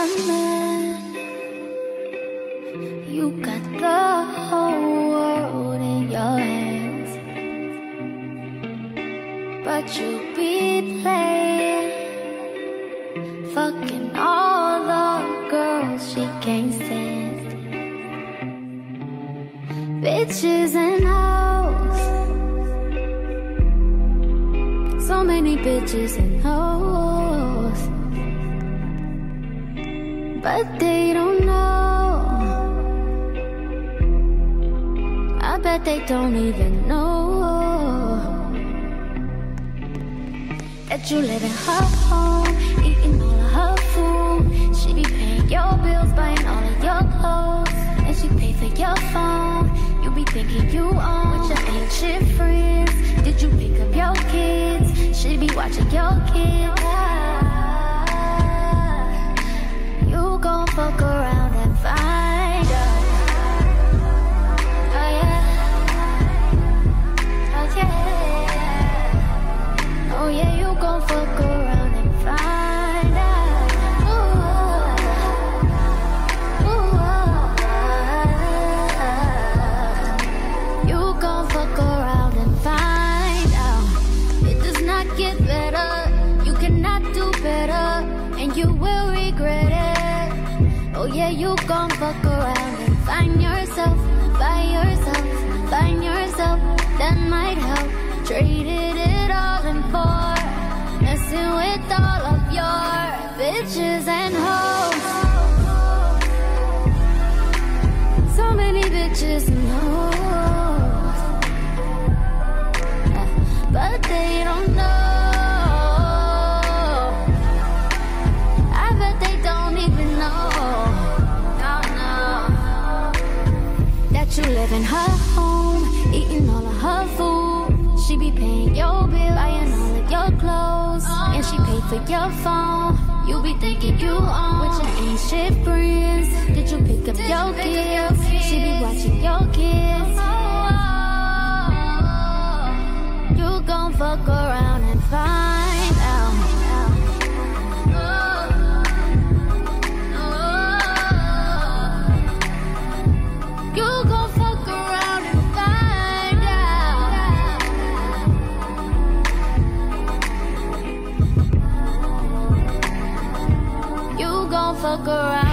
a man. You got the whole world in your hands, but you be playing, fucking all the girls she can't stand. Bitches and hoes, so many bitches and hoes, but they don't know. I bet they don't even know that you live in her home, eating all of her food. She be paying your bills, buying all of your clothes, and she pay for your phone. You be thinking you own with your ancient friends. Did you pick up your kids? She be watching your kids. You gon' fuck around and find out. Oh yeah, oh yeah, oh yeah. You gon' fuck around and find out. Ooh, ooh, you gon' fuck around and find out. It does not get better. You cannot do better, and you will regret it. Oh yeah, you gon' fuck around and find yourself, find yourself, find yourself. That might help. Traded it all in for messing with all of your bitches and hoes. So many bitches and hoes, but they don't know. I bet they don't even know. That you live in her home, eating all of her food. She be paying your bill, buying all of your clothes, and she pay for your phone. You be thinking you own with your ancient friends. Did you pick up your kids? She be watching your kids. You gon' fuck around and find out. You gon' fuck around and find out. You gon' fuck around.